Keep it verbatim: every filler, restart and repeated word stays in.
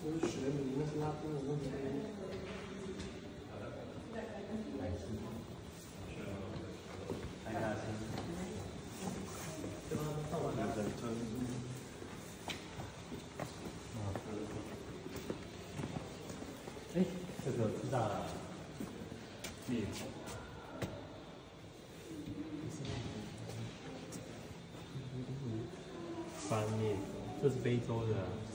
就是学名，那是拉丁文那种。 太大声。 对吧？到晚了。 人吞。啊。哎，这个知道了。灭火。翻灭火，这是非洲的、啊。